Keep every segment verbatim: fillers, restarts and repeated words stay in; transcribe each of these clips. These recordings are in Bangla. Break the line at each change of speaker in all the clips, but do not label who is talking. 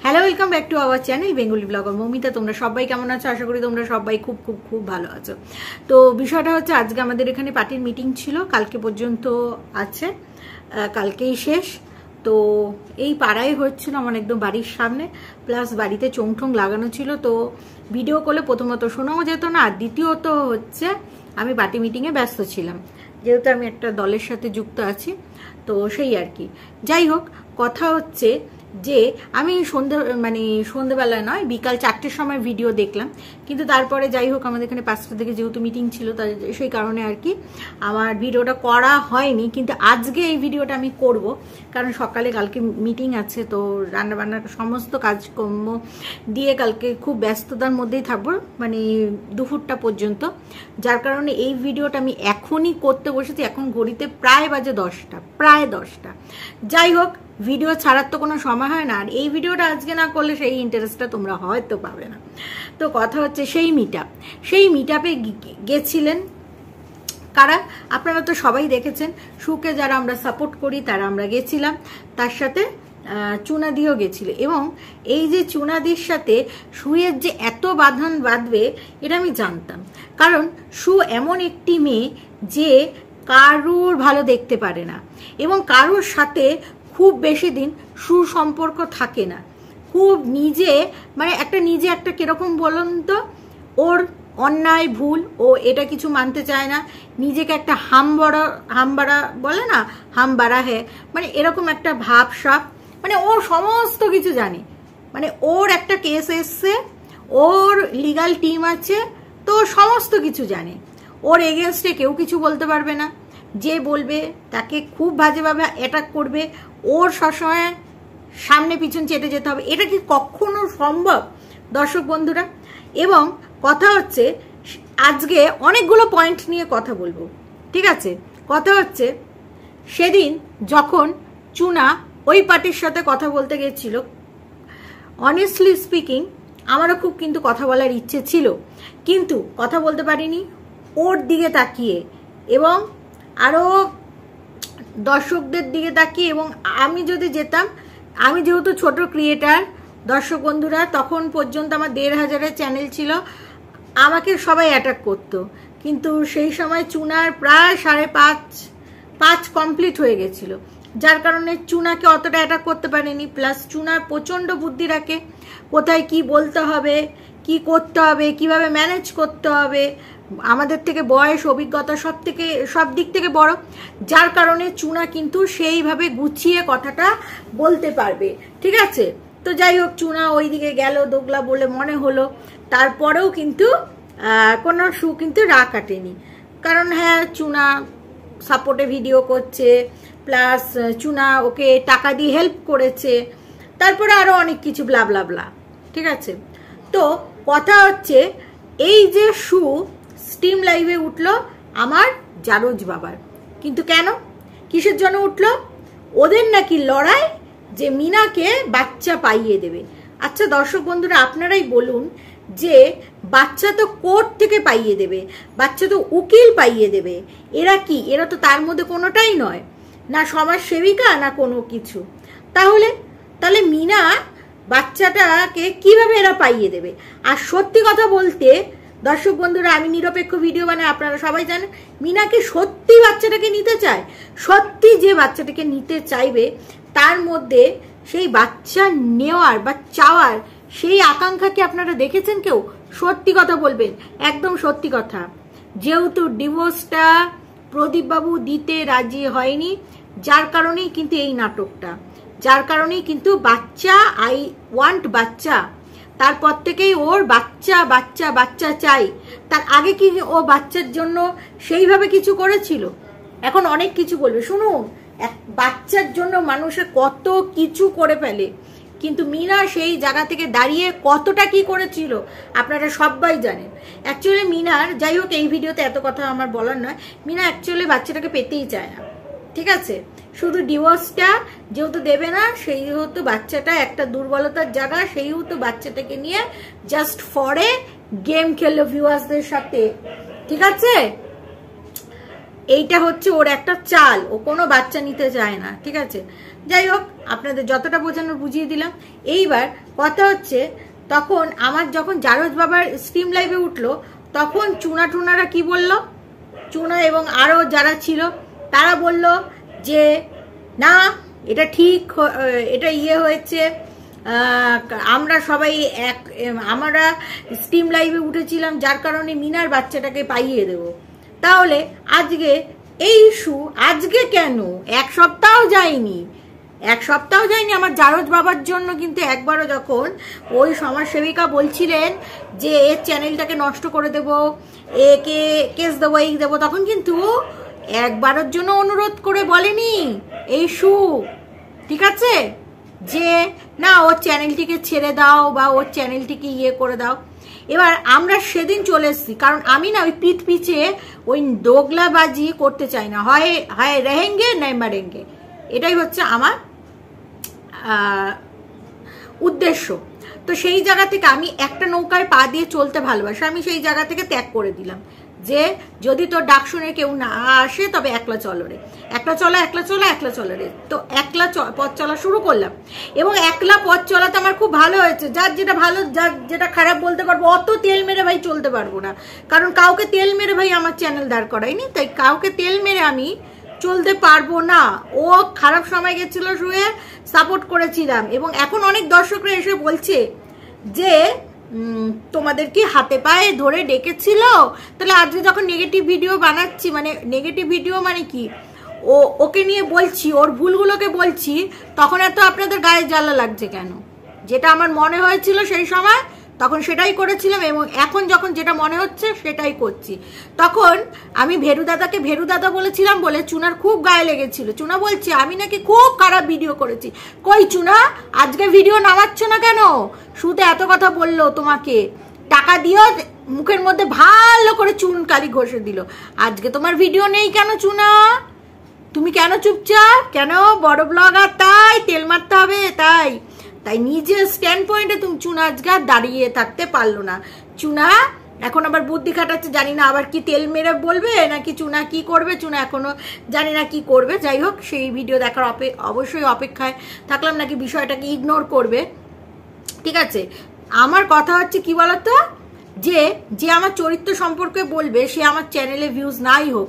Hello, welcome back to our channel Bengali blogger Moumita. তোমরা সবাই কেমন আছো? আশা করি তোমরা সবাই খুব খুব খুব ভালো আছো। তো বিষয়টা হচ্ছে, আজকে আমাদের এখানে পার্টির মিটিং ছিল, কালকে পর্যন্ত আছে, কালকেই শেষ। তো এই পাড়ায় হচ্ছিল, আমার একদম বাড়ির সামনে, প্লাস বাড়িতে চোংঠোং লাগানো ছিল। তো ভিডিও করলে প্রথমত শোনাও যেত না, আর দ্বিতীয়ত হচ্ছে আমি পার্টি মিটিংয়ে ব্যস্ত ছিলাম, যেহেতু আমি একটা দলের সাথে যুক্ত আছি। তো সেই আর কি। যাই হোক, কথা হচ্ছে যে আমি সন্ধ্যে মানে সন্ধ্যেবেলায় নয়, বিকাল চারটের সময় ভিডিও দেখলাম, কিন্তু তারপরে যাই হোক আমাদের এখানে পাঁচটা থেকে যেহেতু মিটিং ছিল, তাই সেই কারণে আর কি আমার ভিডিওটা করা হয়নি। কিন্তু আজকে এই ভিডিওটা আমি করব, কারণ সকালে কালকে মিটিং আছে। তো রান্নাবান্নার সমস্ত কাজকর্ম দিয়ে কালকে খুব ব্যস্ততার মধ্যেই থাকবো, মানে দুপুরটা পর্যন্ত। যার কারণে এই ভিডিওটা আমি এখনই করতে বসেছি। এখন ঘড়িতে প্রায় বাজে দশটা, প্রায় দশটা। যাই হোক, ভিডিও ছাড়ার তো কোনো সময় হয় না, আর এই ভিডিওটা আজকে না করলে সেই ইন্টারেস্টটা তোমরা হয়তো পাবে না। তো কথা হচ্ছে, সেই মিট আপ সেই মিট আপে গেছিলেন কারা? আপনারা তো সবাই দেখেছেন। সুকে যারা আমরা সাপোর্ট করি তারা আমরা গেছিলাম, তার সাথে চুনাদিও গেছিল। এবং এই যে চুনাদির সাথে সুয়ের যে এত বাঁধন বাঁধবে এটা আমি জানতাম, কারণ সু এমন একটি মেয়ে যে কারুর ভালো দেখতে পারে না, এবং কারুর সাথে খুব বেশি দিন সুসম্পর্ক থাকে না। খুব নিজে মানে একটা নিজে একটা কিরকম বলুন তো, ওর অন্যায় ভুল ও এটা কিছু মানতে চায় না, নিজেকে একটা হামবড়া হামবাড়া বলে না, হামবাড়া হে, মানে এরকম একটা ভাব সাপ, মানে ও সমস্ত কিছু জানে। মানে ওর একটা কেস এসছে, ওর লিগাল টিম আছে, তো সমস্ত কিছু জানে। ওর এগেনস্টে কেউ কিছু বলতে পারবে না, যে বলবে তাকে খুব বাজেভাবে অ্যাটাক করবে। ওর সবসময় সামনে পিছন চেটে যেতে হবে। এটা কি কখনো সম্ভব দর্শক বন্ধুরা? এবং কথা হচ্ছে, আজকে অনেকগুলো পয়েন্ট নিয়ে কথা বলবো, ঠিক আছে? কথা হচ্ছে, সেদিন যখন চুনা ওই পার্টির সাথে কথা বলতে গেছিল, অনেস্টলি স্পিকিং আমারও খুব কিন্তু কথা বলার ইচ্ছে ছিল, কিন্তু কথা বলতে পারিনি ওর দিকে তাকিয়ে, এবং আরও দর্শকদের দিকে তাকিয়ে। এবং আমি যদি যেতাম, আমি যেহেতু ছোট ক্রিয়েটার দর্শক বন্ধুরা, তখন পর্যন্ত আমার দেড় হাজারের চ্যানেল ছিল, আমাকে সবাই অ্যাটাক করতো। কিন্তু সেই সময় চুনার প্রায় সাড়ে পাঁচ পাঁচ কমপ্লিট হয়ে গেছিল, যার কারণে চুনাকে অতটা অ্যাটাক করতে পারেনি। প্লাস চুনার প্রচণ্ড বুদ্ধি রাখে, কোথায় কি বলতে হবে, কি করতে হবে, কিভাবে ম্যানেজ করতে হবে। আমাদের থেকে বয়স, অভিজ্ঞতা সব থেকে সব দিক থেকে বড়, যার কারণে চুনা কিন্তু সেইভাবে গুছিয়ে কথাটা বলতে পারবে, ঠিক আছে? তো যাই হোক, চুনা ওই দিকে গেল দোগলা বলে মনে হলো, তারপরেও কিন্তু কোনো শু কিন্তু রাগ কাটেনি। কারণ হ্যাঁ, চুনা সাপোর্টে ভিডিও করছে, প্লাস চুনা ওকে টাকা দিয়ে হেল্প করেছে, তারপরে আরও অনেক কিছু ব্লা ব্লা ব্লা, ঠিক আছে? তো কথা হচ্ছে, এই যে শু স্টিম লাইভে উঠলো আমার জারজ বাবার, কিন্তু কেন, কিসের জন্য উঠলো? ওদের নাকি লড়াই যে মিনাকে বাচ্চা পাইয়ে দেবে। আচ্ছা দর্শক বন্ধুরা, আপনারাই বলুন, যে বাচ্চা তো কোর্ট থেকে পাইয়ে দেবে, বাচ্চা তো উকিল পাইয়ে দেবে, এরা কি, এরা তো তার মধ্যে কোনোটাই নয়, না সমাজ সেবিকা না কোনো কিছু। তাহলে তাহলে মিনা বাচ্চাটাকে কিভাবে এরা পাইয়ে দেবে? আর সত্যি কথা বলতে দর্শক বন্ধুরা, আমি নিরপেক্ষ ভিডিও বানাই, আপনারা সবাই জানেন, মিনাকে সত্যি বাচ্চাটাকে নিতে চায়। সত্যি যে বাচ্চাটাকে নিতে চাইবে, তার মধ্যে সেই বাচ্চা নেওয়ার বা চাওয়ার সেই আকাঙ্ক্ষা কি আপনারা দেখেছেন কেউ? সত্যি কথা বলবেন, একদম সত্যি কথা। যেহেতু ডিভোর্সটা প্রদীপবাবু দিতে রাজি হয়নি, যার কারণেই কিন্তু এই নাটকটা, যার কারণেই কিন্তু বাচ্চা, আই ওয়ান্ট বাচ্চা, তারপর থেকেই ওর বাচ্চা বাচ্চা বাচ্চা চাই। তার আগে কি ও বাচ্চার জন্য সেইভাবে কিছু করেছিল? এখন অনেক কিছু বলবে। শুনুন, এক বাচ্চার জন্য মানুষের কত কিছু করে ফেলে, কিন্তু মিনা সেই জায়গা থেকে দাঁড়িয়ে কতটা কি করেছিল আপনারা সবাই জানেন। অ্যাকচুয়ালি মিনার, যাই হোক এই ভিডিওতে এত কথা আমার বলার নয়, মিনা অ্যাকচুয়ালি বাচ্চাটাকে পেতেই চায় না, ঠিক আছে? শুধু ডিভোর্সটা যেহেতু দেবে না, সেই হতো বাচ্চাটা একটা দুর্বলতার জায়গা, সেই হতো বাচ্চাটাকে নিয়ে জাস্ট ফরে গেম খেললো ভিউয়ার্সদের সাথে, ঠিক আছে? এইটা হচ্ছে ওর একটা চাল, ও কোনো বাচ্চা নিতে চায় না, ঠিক আছে। যাই হোক, আপনাদের যতটা বোঝানোর বুঝিয়ে দিলাম। এইবার কথা হচ্ছে, তখন আমার যখন জারজ বাবার স্ট্রিম লাইভে উঠলো, তখন চুনা টুনারা কি বলল, চুনা এবং আরও যারা ছিল তারা বলল যে না এটা ঠিক, এটা ইয়ে হয়েছে, আমরা সবাই এক, আমরা স্ট্রিম লাইভে উঠেছিলাম যার কারণে মিনার বাচ্চাটাকে পাইয়ে দেব। তাহলে আজকে এই ইস্যু আজকে কেন? এক সপ্তাহ যায়নি, এক সপ্তাহ যায়নি আমার জারজ বাবার জন্য কিন্তু একবারও যখন ওই সমাজসেবিকা বলছিলেন যে এর চ্যানেলটাকে নষ্ট করে দেব, একে কেস দেবো, এই দেবো, তখন কিন্তু একবারের জন্য অনুরোধ করে বলেনি এই ইস্যু, ঠিক আছে, যে না ওর চ্যানেলটিকে ছেড়ে দাও বা ওর চ্যানেলটিকে ইয়ে করে দাও। এবার আমরা সেদিন চলে এসেছি, কারণ আমি না ওই পিঠ পিছে ওই দোগলাবাজি করতে চাই না, হয় হয় রেহেঙ্গে নাই মারেঙ্গে, এটাই হচ্ছে আমার উদ্দেশ্য। তো সেই জায়গা থেকে আমি একটা নৌকায় পা দিয়ে চলতে ভালোবাসি, আমি সেই জায়গা থেকে ত্যাগ করে দিলাম যে যদি তোর ডাক শুনে কেউ না আসে তবে একলা চলো রে, একলা চলা একলা চলা একলা চলো রে। তো একলা পথ চলা শুরু করলাম, এবং একলা পথ চলাতে আমার খুব ভালো হয়েছে। যার যেটা ভালো, যার যেটা খারাপ বলতে পারবো, অত তেল মেরে ভাই চলতে পারবো না, কারণ কাউকে তেল মেরে ভাই আমার চ্যানেল দাঁড় করাইনি, তাই কাউকে তেল মেরে আমি চলতে পারবো না। ও খারাপ সময় গেছিল, শুয়ে সাপোর্ট করেছিলাম, এবং এখন অনেক দর্শকরা এসে বলছে যে তোমাদের কি হাতে পায়ে ধরে ডেকেছিল? তাহলে আজকে যখন নেগেটিভ ভিডিও বানাচ্ছি, মানে নেগেটিভ ভিডিও মানে কি, ও ওকে নিয়ে বলছি, ওর ভুলগুলোকে বলছি, তখন এত আপনাদের গায়ে জ্বালা লাগছে কেন? যেটা আমার মনে হয়েছিল সেই সময় তখন সেটাই করেছিলাম, এবং এখন যখন যেটা মনে হচ্ছে সেটাই করছি। তখন আমি ভেরু দাদাকে ভেরু দাদা বলেছিলাম বলে চুনার খুব গায়ে লেগেছিল। চুনা বলছে আমি নাকি খুব খারাপ ভিডিও করেছি। কই চুনা, আজকে ভিডিও নামাচ্ছ না কেন? শুধু এত কথা বললো, তোমাকে টাকা দিও, মুখের মধ্যে ভালো করে চুন কালি ঘষে দিল। আজকে তোমার ভিডিও নেই কেন চুনা? তুমি কেন চুপচাপ? কেন? বড় ব্লগার তাই তেল মারতে হবে, তাই তাই নিজের স্ট্যান্ড পয়েন্টে তুমি চুনা আজকে দাঁড়িয়ে থাকতে পারলো না। চুনা এখন আবার বুদ্ধি খাটাচ্ছে, জানি না আবার কি তেল মেরে বলবে নাকি চুনা কি করবে, চুনা এখনো জানি না কি করবে। যাই হোক, সেই ভিডিও দেখার অবশ্যই অপেক্ষায় থাকলাম, নাকি বিষয়টাকে ইগনোর করবে, ঠিক আছে। আমার কথা হচ্ছে কি বলতো, যে যে আমার চরিত্র সম্পর্কে বলবে সে আমার চ্যানেলে ভিউজ নাই হোক,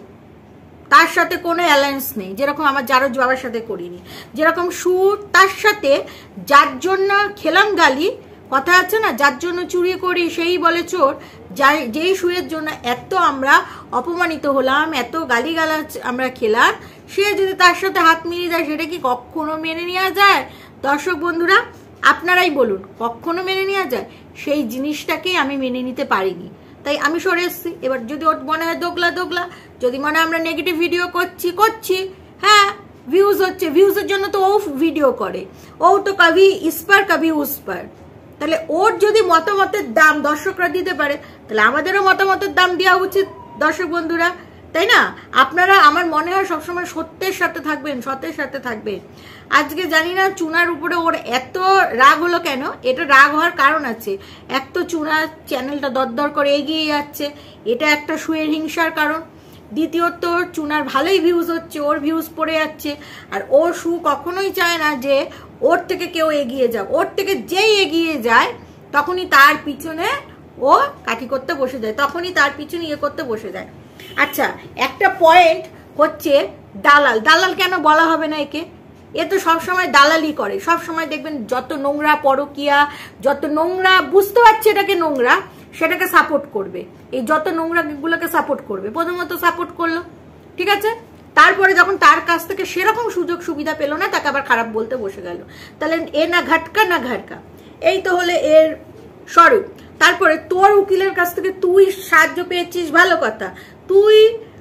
তার সাথে কোনো অ্যালায়েন্স নেই। যেরকম আমার জারজ বাবার সাথে করিনি, যেরকম সুর তার সাথে, যার জন্য খেলাম গালি, কথা আছে না, যার জন্য চুরি করি সেই বলে চোর, যাই যেই সুরের জন্য এত আমরা অপমানিত হলাম, এত গালিগালাজ আমরা খেলাম, সে যদি তার সাথে হাত মিলিয়ে যায়, সেটা কি কখনো মেনে নেওয়া যায়? দর্শক বন্ধুরা আপনারাই বলুন, কখনো মেনে নেওয়া যায়? সেই জিনিসটাকেই আমি মেনে নিতে পারিনি, তাই আমি সরে এসছি। এবার যদি ওর মনে হয় দোগলা দোগলা, যদি মনে হয় আমরা নেগেটিভ ভিডিও করছি করছি হ্যাঁ ভিউজ হচ্ছে, ভিউজের জন্য তো ও ভিডিও করে, ও তো কবি ইসপার কবি উসপার। তাহলে ওর যদি মতামতের দাম দর্শকরা দিতে পারে, তাহলে আমাদেরও মতামতের দাম দেওয়া উচিত দর্শক বন্ধুরা, তাই না? আপনারা আমার মনে হয় সবসময় সত্যের সাথে থাকবেন, সত্যের সাথে থাকবেন। আজকে জানি না চুনার উপরে ওর এত রাগ হলো কেন। এটা রাগ হওয়ার কারণ আছে, এক তো চুনার চ্যানেলটা দরদর করে এগিয়ে যাচ্ছে, এটা একটা সুয়ের হিংসার কারণ। দ্বিতীয়ত চুনার ভালোই ভিউজ হচ্ছে, ওর ভিউজ পড়ে যাচ্ছে, আর ওর সু কখনোই চায় না যে ওর থেকে কেউ এগিয়ে যাক। ওর থেকে যেই এগিয়ে যায় তখনই তার পিছনে ও কাঠি করতে বসে যায়, তখনই তার পিছনে ইয়ে করতে বসে যায়। আচ্ছা, একটা পয়েন্ট হচ্ছে দালাল। দালাল কেন বলা হবে না একে? এ তো সবসময় দালালি করে, সবসময় দেখবেন যত নোংরা পরকিয়া, যত নোংরা বুঝতে পারছে এটাকে নোংরা, সেটাকে সাপোর্ট করবে। এই যত নোংরা গুলোকে সাপোর্ট করবে, প্রথমত সাপোর্ট করলো, ঠিক আছে, তারপরে যখন তার কাছ থেকে সেরকম সুযোগ সুবিধা পেলো না, তাকে আবার খারাপ বলতে বসে গেল। তাহলে এ না ঘাটকা না ঘাটকা, এই তো হলে এর স্বরূপ। তারপরে তোর উকিলের কাছ থেকে তুই সাহায্য পেয়েছিস, ভালো কথা, তুই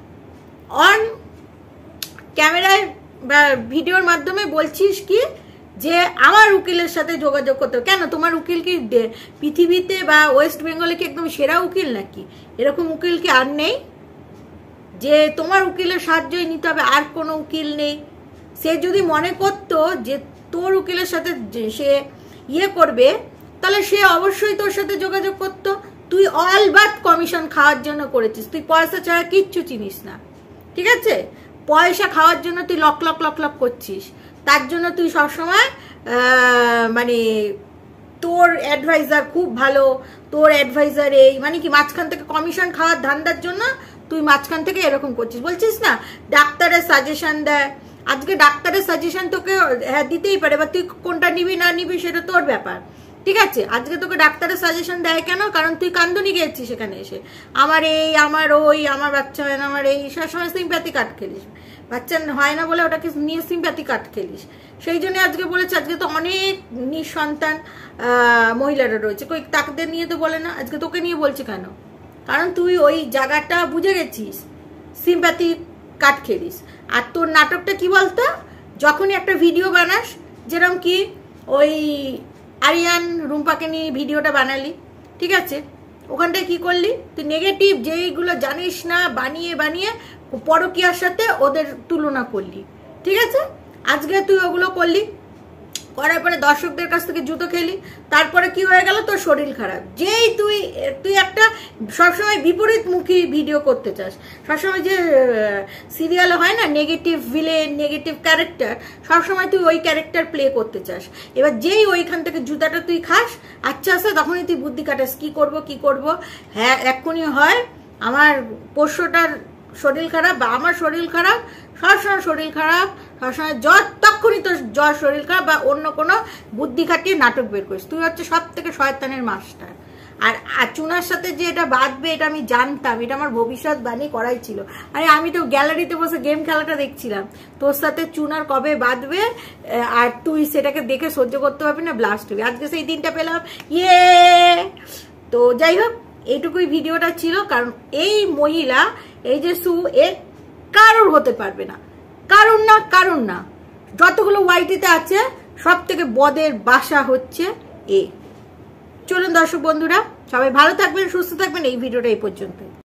অন ক্যামেরায় বা ভিডিওর মাধ্যমে বলছিস কি যে আমার উকিলের সাথে যোগাযোগ করতে। কেন, তোমার উকিল কি পৃথিবীতে বা ওয়েস্ট বেঙ্গলে কি একদম সেরা উকিল নাকি? এরকম উকিল কি আর নেই যে তোমার উকিলের সাহায্যই নিতে হবে, আর কোনো উকিল নেই? সে যদি মনে করতো যে তোর উকিলের সাথে সে ইয়ে করবে, তাহলে সে অবশ্যই তোর সাথে যোগাযোগ করতো। তুই অলবাত কমিশন খাওয়ার জন্য করেছিস, তুই পয়সা ছাড়া কিচ্ছু চিনিস না, ঠিক আছে? পয়সা খাওয়ার জন্য তুই লক লক লক লক করছিস, তার জন্য তুই সবসময় মানে তোর অ্যাডভাইজার খুব ভালো, তোর অ্যাডভাইজার এই মানে কি মাঝখান থেকে কমিশন খাওয়ার ধান্দার জন্য তুই মাঝখান থেকে এরকম করছিস। বলছিস না ডাক্তারের সাজেশন দেয়, আজকে ডাক্তারের সাজেশন তোকে হ্যাঁ দিতেই পারে, বা তুই কোনটা নিবি না নিবি সেটা তোর ব্যাপার, ঠিক আছে? আজকে তোকে ডাক্তারের সাজেশন দেয় কেন? কারণ তুই কান্দনি গেছিস সেখানে এসে, আমার এই আমার ওই আমার বাচ্চা হয় না, আমার এই সবসময় সিম্প্যাথি কাট খেলিস, বাচ্চা হয় না বলে ওটাকে নিয়ে সিম্প্যাথি কাট খেলিস। সেই জন্য আজকে বলেছে, আজকে তো অনেক নিঃসন্তান মহিলারা রয়েছে, কই তাদের নিয়ে তো বলে না, আজকে তোকে নিয়ে বলছে কেন? কারণ তুই ওই জায়গাটা বুঝে গেছিস, সিম্প্যাথি কাট খেলিস। আর তোর নাটকটা কি বলতো, যখনই একটা ভিডিও বানাস, যেরকম কি ওই আরিয়ান রুম্পাকে নিয়ে ভিডিওটা বানালি, ঠিক আছে, ওখানটায় কি করলি তুই নেগেটিভ যেইগুলো জানিস না বানিয়ে বানিয়ে পরকীয়ার সাথে ওদের তুলনা করলি, ঠিক আছে? আজকে তুই ওগুলো করলি, করার পরে দর্শকদের কাছ থেকে জুতো খেলি, তারপরে কি হয়ে গেল, তোর শরীর খারাপ। যেই তুই তুই একটা সবসময় বিপরীতমুখী ভিডিও করতে চাস, সবসময় যে সিরিয়ালে হয় না নেগেটিভ ভিলেন নেগেটিভ ক্যারেক্টার, সবসময় তুই ওই ক্যারেক্টার প্লে করতে চাস। এবার যেই ওইখান থেকে জুতাটা তুই খাস, আচ্ছা আচ্ছা তখনই তুই বুদ্ধি কাটাস কি করব কি করব। হ্যাঁ এক্ষুনি হয় আমার পোষ্যটার শরীর খারাপ বা আমার শরীর খারাপ, সবসময় শরীর খারাপ, সবসময় জ্বর, তখনই তোর জ্বর শরীর খারাপ বা অন্য কোনো বুদ্ধি খাটিয়ে নাটক বের করিস। তুই হচ্ছে সব থেকে শয়তানের মাস্টার। আর আর চুনার সাথে যে এটা বাঁধবে এটা আমি জানতাম, এটা আমার ভবিষ্যৎবাণী করাই ছিল। আরে আমি তো গ্যালারিতে বসে গেম খেলাটা দেখছিলাম, তোর সাথে চুনার কবে বাঁধবে আর তুই সেটাকে দেখে সহ্য করতে পারবি না, ব্লাস্ট হবে। আজকে সেই দিনটা পেলাম, ইয়ে। তো যাই হোক, এইটুকুই ভিডিওটা ছিল। কারণ এই মহিলা, এই যে সু, এ কারোর হতে পারবে না, কারণ না কারণ না, যতগুলো ওয়াইটিতে আছে সব থেকে বদের বাসা হচ্ছে এ। চলুন দর্শক বন্ধুরা, সবাই ভালো থাকবেন, সুস্থ থাকবেন। এই ভিডিওটা এই পর্যন্ত।